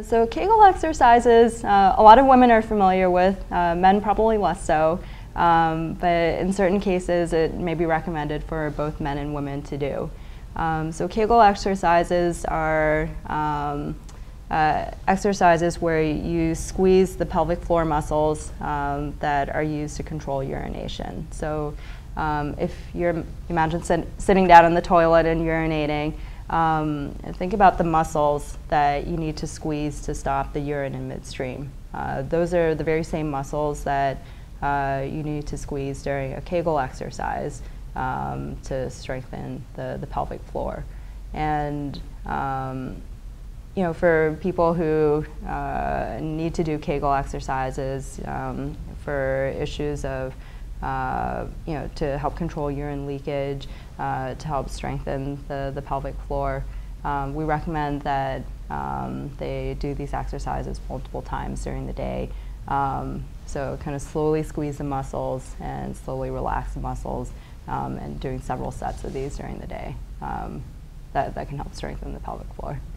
So Kegel exercises, a lot of women are familiar with, men probably less so, but in certain cases it may be recommended for both men and women to do. So Kegel exercises are exercises where you squeeze the pelvic floor muscles that are used to control urination. So if you're, imagine sitting down in the toilet and urinating, think about the muscles that you need to squeeze to stop the urine in midstream. Those are the very same muscles that you need to squeeze during a Kegel exercise to strengthen the pelvic floor. And you know, for people who need to do Kegel exercises for issues of you know, to help control urine leakage, to help strengthen the pelvic floor, we recommend that they do these exercises multiple times during the day. So kind of slowly squeeze the muscles and slowly relax the muscles, and doing several sets of these during the day. That can help strengthen the pelvic floor.